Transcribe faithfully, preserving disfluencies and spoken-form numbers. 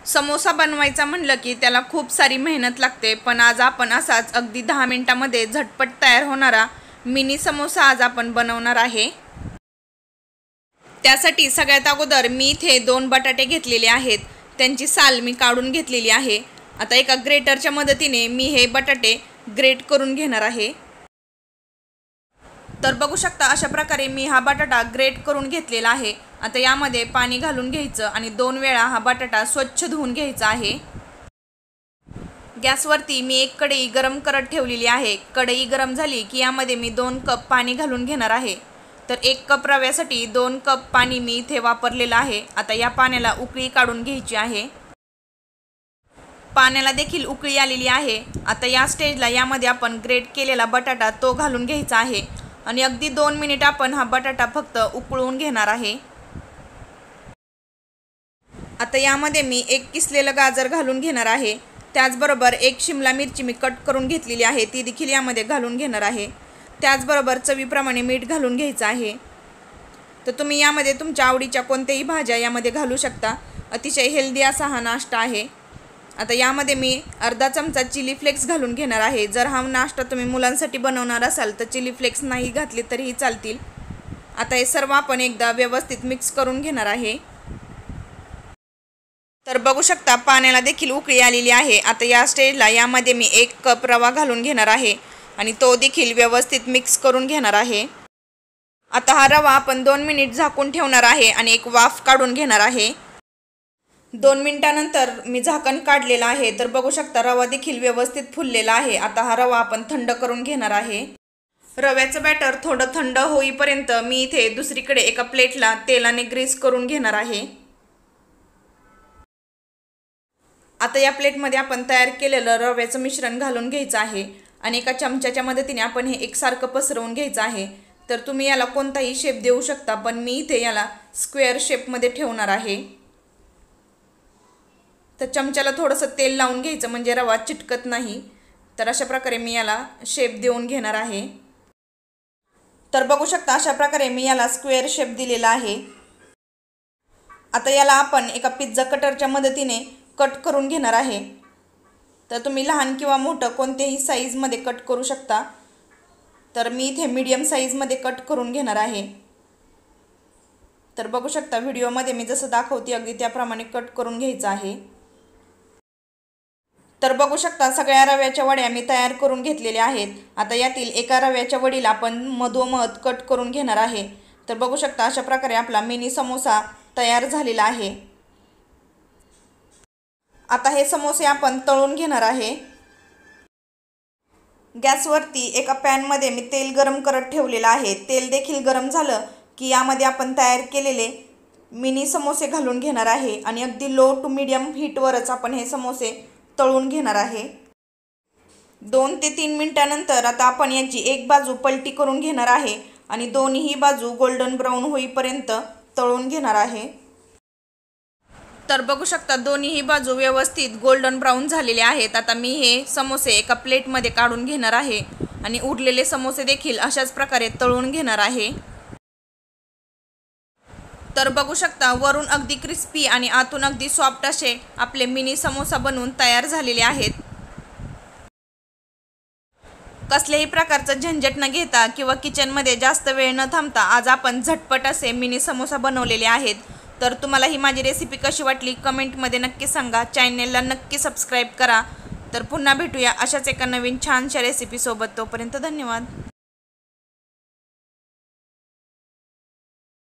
समोसा बनवायचा म्हणलं की त्याला खूप सारी मेहनत लागते, पण आज आपण असाच अगदी दहा मिनिटांमध्ये झटपट तयार होणारा मिनी समोसा आज आपण बनवणार आहे। त्यासाठी सगळ्यात अगोदर मी इथे दोन बटाटे घेतलेले आहेत, त्यांची साल मी काढून घेतलेली आहे। आता एका ग्रेटरच्या मदतीने मी हे बटाटे ग्रेट करून घेणार आहे। तर बघू शकता अशा प्रकारे मी हा बटाटा ग्रेट करून घेतलेला आहे। आता यामध्ये पाणी घालून घ्यायचं आणि दोन वेळा हा बटाटा स्वच्छ धुवून घ्यायचा आहे। गॅसवरती मी एक कढई गरम करत ठेवलेली आहे। कढई गरम झाली की यामध्ये मी दोन कप पाणी घालून घेणार आहे। तर एक कप रव्यासाठी दोन कप पाणी मी इथे वापरलेलं आहे। आता या पाण्याला उकळी काढून घ्यायची आहे। पाण्याला देखील उकळी आलेली आहे। आता या स्टेजला यामध्ये आपण ग्रेट केलेला बटाटा तो घालून घ्यायचा आहे आणि अगदी दोन मिनिट आपण हा बटाटा फक्त उकळून घेणार आहे। आता यामध्ये मी एक किसलेलं गाजर घालून घेणार आहे। त्याचबरोबर एक शिमला मिरची मी कट करून घेतलेली आहे, ती देखील यामध्ये घालून घेणार आहे। त्याचबरोबर चवीप्रमाणे मीठ घालून घ्यायचं आहे। तर तुम्ही यामध्ये तुमच्या आवडीच्या कोणत्याही भाज्या यामध्ये घालू शकता। अतिशय हेल्दी असा हा नाश्ता आहे। आता यामध्ये मी अर्धा चमचा चिली फ्लेक्स घालून घेणार आहे। जर हा नाश्ता तुम्ही मुलांसाठी बनवणार असाल तर चिली फ्लेक्स नाही घातले तरीही चालतील। आता हे सर्व आपण एकदा व्यवस्थित मिक्स करून घेणार आहे। तर बघू शकता पाण्याला देखील उकळी आलेली आहे। आता या स्टेजला यामध्ये मी एक कप रवा घालून घेणार आहे आणि तो देखील व्यवस्थित मिक्स करून घेणार आहे। आता हा रवा आपण दोन मिनिट झाकून ठेवणार आहे आणि एक वाफ काढून घेणार आहे। दोन मिनिटांनंतर मी झाकण काढलेलं आहे। तर बघू शकता रवा देखील व्यवस्थित फुललेला आहे। आता हा रवा आपण थंड करून घेणार आहे। रव्याचं बॅटर थोडं थंड होईपर्यंत मी इथे दुसरीकडे एका प्लेटला तेलाने ग्रीस करून घेणार आहे। आता या प्लेटमध्ये आपण तयार केलेलं रव्याचं मिश्रण घालून घ्यायचं आहे आणि एका चमच्याच्या मदतीने आपण हे एकसारखं पसरवून घ्यायचं आहे। तर तुम्ही याला कोणताही शेप देऊ शकता, पण मी इथे याला स्क्वेअर शेपमध्ये ठेवणार आहे। तर चमच्याला थोडंसं तेल लावून घ्यायचं म्हणजे रवा चिटकत नाही। तर अशा प्रकारे मी याला शेप देऊन घेणार आहे। तर बघू शकता अशा प्रकारे मी याला स्क्वेअर शेप दिलेला आहे। आता याला आपण एका पिझ्झा कटरच्या मदतीने कट करून घेणार आहे। तर तुम्ही लहान किंवा मोठं कोणत्याही साईजमध्ये कट करू शकता। तर मी इथे मीडियम साईजमध्ये कट करून घेणार आहे। तर बघू शकता व्हिडिओमध्ये मी जसं दाखवते अगदी त्याप्रमाणे कट करून घ्यायचं आहे। तर बघू शकता सगळ्या रव्याच्या वड्या मी तयार करून घेतलेल्या आहेत। आता यातील एका रव्याच्या वडीला आपण मधोमध कट करून घेणार आहे। तर बघू शकता अशा प्रकारे आपला मिनी समोसा तयार झालेला आहे। आता हे समोसे आपण तळून घेणार आहे। गॅसवरती एका पॅनमध्ये मी तेल गरम करत ठेवलेलं आहे। तेल देखील गरम झालं की यामध्ये आपण तयार केलेले मिनी समोसे घालून घेणार आहे आणि अगदी लो टू मीडियम हीटवरच आपण हे समोसे तळून घेणार आहे। दोन ते तीन मिनिटांनंतर आता आपण याची एक बाजू पलटी करून घेणार आहे आणि दोन्ही बाजू गोल्डन ब्राऊन होईपर्यंत तळून घेणार आहे। तर बघू शकता दोन्ही बाजू व्यवस्थित गोल्डन ब्राऊन झालेले आहेत। आता मी हे समोसे एका प्लेटमध्ये काढून घेणार आहे आणि उरलेले समोसे देखील अशाच प्रकारे तळून घेणार आहे। तर बघू शकता वरून अगदी क्रिस्पी आणि आतून अगदी सॉफ्ट असे आपले मिनी समोसा बनवून तयार झालेले आहेत। कसल्याही प्रकारचं झंझट न घेता किंवा किचनमध्ये जास्त वेळ न थांबता आज आपण झटपट असे मिनी समोसा बनवलेले आहेत। तर तुम्हाला ही माझी रेसिपी कशी वाटली कमेंटमध्ये नक्की सांगा। चॅनलला नक्की सबस्क्राईब करा। तर पुन्हा भेटूया अशाच एका नवीन छानशा रेसिपीसोबत। तोपर्यंत धन्यवाद।